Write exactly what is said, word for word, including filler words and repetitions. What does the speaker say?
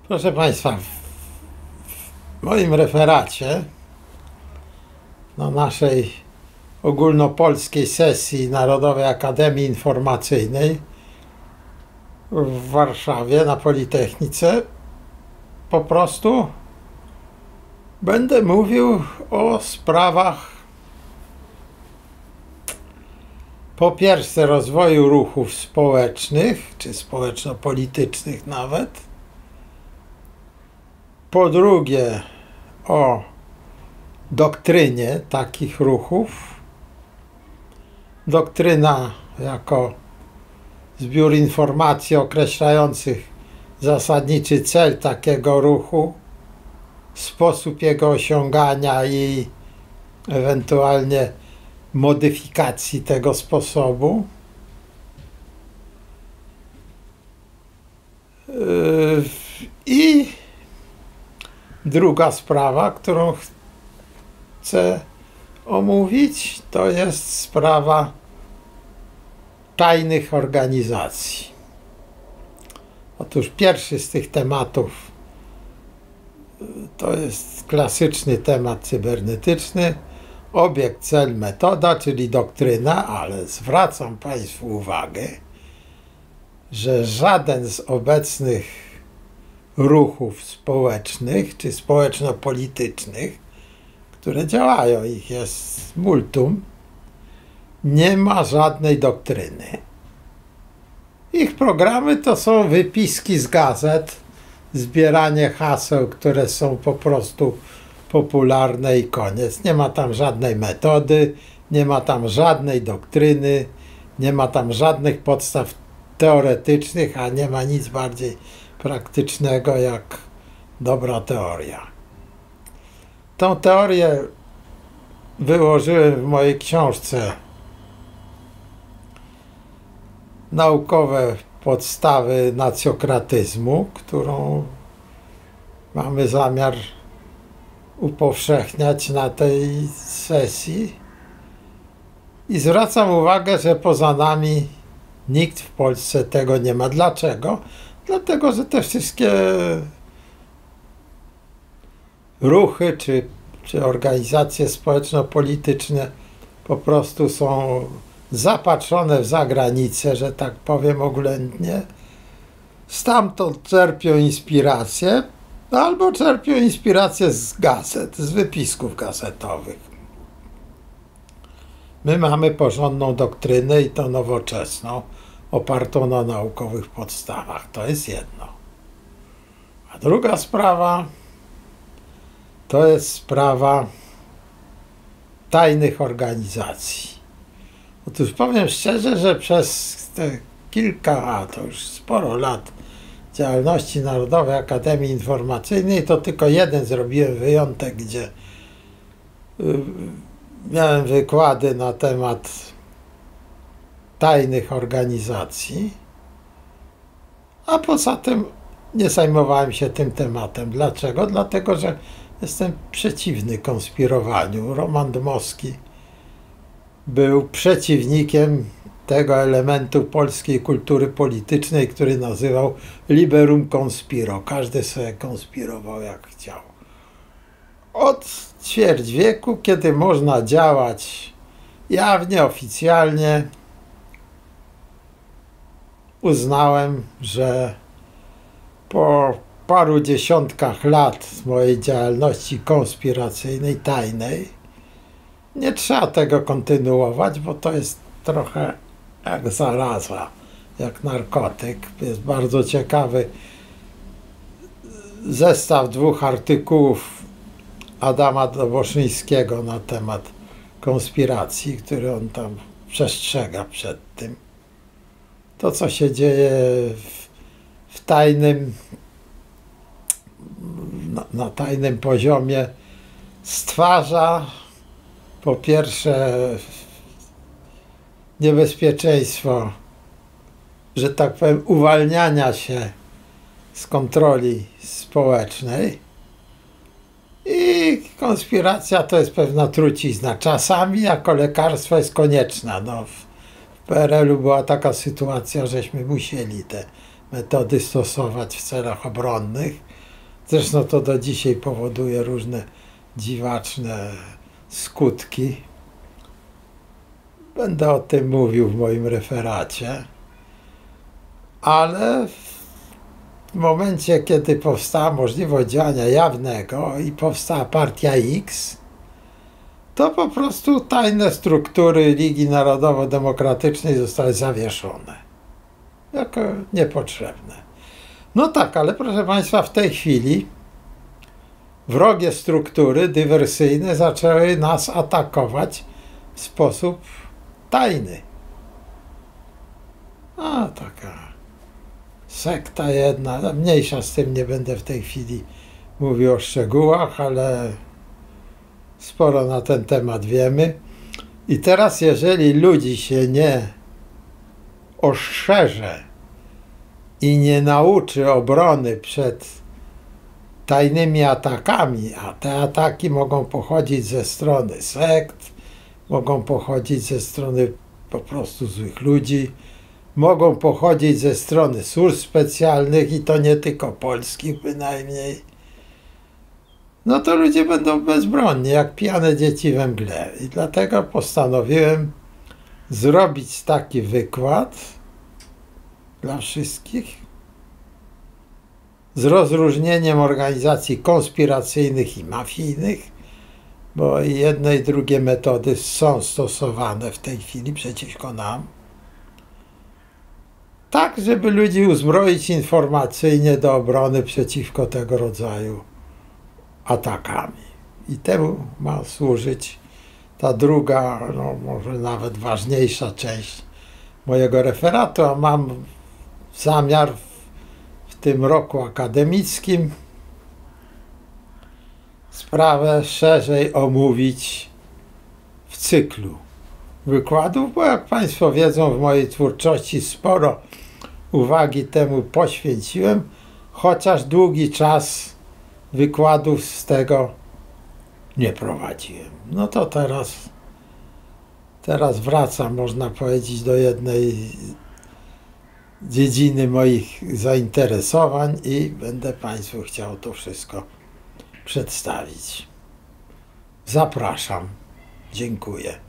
Proszę Państwa, w moim referacie na naszej ogólnopolskiej sesji Narodowej Akademii Informacyjnej w Warszawie na Politechnice po prostu będę mówił o sprawach po pierwsze rozwoju ruchów społecznych, czy społeczno-politycznych nawet, po drugie o doktrynie takich ruchów. Doktryna jako zbiór informacji określających zasadniczy cel takiego ruchu, sposób jego osiągania i ewentualnie modyfikacji tego sposobu. I druga sprawa, którą chcę omówić, to jest sprawa tajnych organizacji. Otóż pierwszy z tych tematów to jest klasyczny temat cybernetyczny, obiekt, cel, metoda, czyli doktryna, ale zwracam Państwu uwagę, że żaden z obecnych ruchów społecznych czy społeczno-politycznych, które działają, ich jest multum, nie ma żadnej doktryny. Ich programy to są wypiski z gazet, zbieranie haseł, które są po prostu popularne i koniec. Nie ma tam żadnej metody, nie ma tam żadnej doktryny, nie ma tam żadnych podstaw teoretycznych, a nie ma nic bardziej praktycznego jak dobra teoria. Tą teorię wyłożyłem w mojej książce Naukowe podstawy nacjokratyzmu, którą mamy zamiar upowszechniać na tej sesji. I zwracam uwagę, że poza nami nikt w Polsce tego nie ma. Dlaczego? Dlatego, że te wszystkie ruchy czy, czy organizacje społeczno-polityczne po prostu są zapatrzone w zagranicę, że tak powiem oględnie. Stamtąd czerpią inspirację, albo czerpią inspirację z gazet, z wypisków gazetowych. My mamy porządną doktrynę i to nowoczesną, opartą na naukowych podstawach. To jest jedno. A druga sprawa to jest sprawa tajnych organizacji. Otóż powiem szczerze, że przez te kilka, a to już sporo lat działalności Narodowej Akademii Informacyjnej to tylko jeden zrobiłem wyjątek, gdzie y, miałem wykłady na temat tajnych organizacji, a poza tym nie zajmowałem się tym tematem. Dlaczego? Dlatego, że jestem przeciwny konspirowaniu. Roman Dmowski był przeciwnikiem tego elementu polskiej kultury politycznej, który nazywał liberum conspiro. Każdy sobie konspirował jak chciał. Od ćwierć wieku, kiedy można działać jawnie, oficjalnie, uznałem, że po paru dziesiątkach lat mojej działalności konspiracyjnej, tajnej, nie trzeba tego kontynuować, bo to jest trochę jak zaraza, jak narkotyk. Jest bardzo ciekawy zestaw dwóch artykułów Adama Doboszyńskiego na temat konspiracji, który on tam przestrzega przed tym. To, co się dzieje w, w tajnym, na, na tajnym poziomie, stwarza po pierwsze niebezpieczeństwo, że tak powiem, uwalniania się z kontroli społecznej i konspiracja to jest pewna trucizna. Czasami jako lekarstwo jest konieczna. No, w P R L-u była taka sytuacja, żeśmy musieli te metody stosować w celach obronnych. Zresztą to do dzisiaj powoduje różne dziwaczne skutki. Będę o tym mówił w moim referacie, ale w momencie, kiedy powstała możliwość działania jawnego i powstała partia X, to po prostu tajne struktury Ligi Narodowo-Demokratycznej zostały zawieszone jako niepotrzebne. No tak, ale proszę Państwa, w tej chwili wrogie struktury dywersyjne zaczęły nas atakować w sposób tajny. A taka sekta jedna, mniejsza z tym, nie będę w tej chwili mówił o szczegółach, ale sporo na ten temat wiemy. I teraz, jeżeli ludzi się nie ostrzeże i nie nauczy obrony przed tajnymi atakami, a te ataki mogą pochodzić ze strony sekt, mogą pochodzić ze strony po prostu złych ludzi, mogą pochodzić ze strony służb specjalnych i to nie tylko polskich bynajmniej, no to ludzie będą bezbronni, jak pijane dzieci we mgle. I dlatego postanowiłem zrobić taki wykład dla wszystkich z rozróżnieniem organizacji konspiracyjnych i mafijnych, bo i jedne i drugie metody są stosowane w tej chwili przeciwko nam, tak żeby ludzi uzbroić informacyjnie do obrony przeciwko tego rodzaju atakami. I temu ma służyć ta druga, no może nawet ważniejsza część mojego referatu, a mam zamiar w, w tym roku akademickim sprawę szerzej omówić w cyklu wykładów, bo jak Państwo wiedzą, w mojej twórczości sporo uwagi temu poświęciłem, chociaż długi czas wykładów z tego nie prowadziłem. No to teraz, teraz wracam, można powiedzieć, do jednej dziedziny moich zainteresowań i będę Państwu chciał to wszystko przedstawić. Zapraszam. Dziękuję.